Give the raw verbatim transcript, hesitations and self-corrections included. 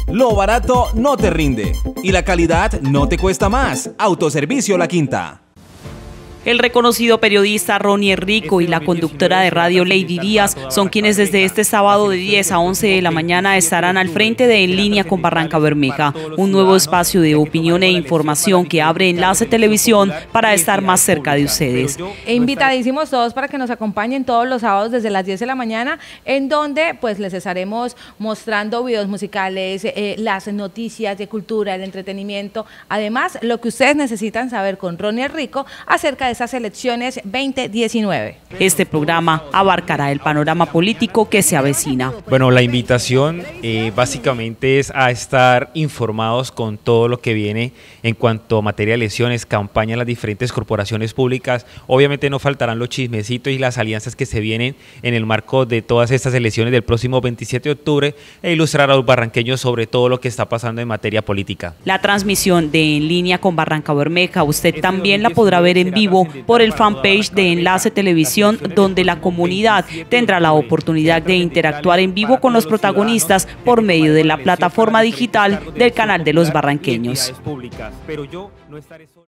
Lo barato no te rinde y la calidad no te cuesta más. Autoservicio La Quinta. El reconocido periodista Ronnie Rico y la conductora de radio Lady Díaz son quienes desde este sábado de diez a once de la mañana estarán al frente de En Línea con Barrancabermeja, un nuevo espacio de opinión e información que abre Enlace Televisión para estar más cerca de ustedes. E invitadísimos todos para que nos acompañen todos los sábados desde las diez de la mañana, en donde pues les estaremos mostrando videos musicales, eh, las noticias de cultura, el entretenimiento, además lo que ustedes necesitan saber con Ronnie Rico acerca de esas elecciones veinte diecinueve. Este programa abarcará el panorama político que se avecina. Bueno, la invitación eh, básicamente es a estar informados con todo lo que viene en cuanto a materia de elecciones, campaña en las diferentes corporaciones públicas. Obviamente no faltarán los chismecitos y las alianzas que se vienen en el marco de todas estas elecciones del próximo veintisiete de octubre e ilustrar a los barranqueños sobre todo lo que está pasando en materia política. La transmisión de En Línea con Barrancabermeja usted también la podrá ver en vivo por el fanpage de Enlace Televisión, donde la comunidad tendrá la oportunidad de interactuar en vivo con los protagonistas por medio de la plataforma digital del canal de los barranqueños.